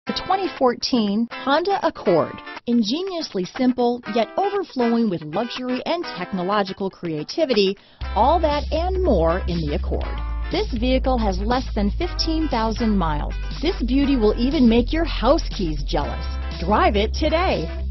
The 2014 Honda Accord. Ingeniously simple, yet overflowing with luxury and technological creativity, all that and more in the Accord. This vehicle has less than 15,000 miles. This beauty will even make your house keys jealous. Drive it today.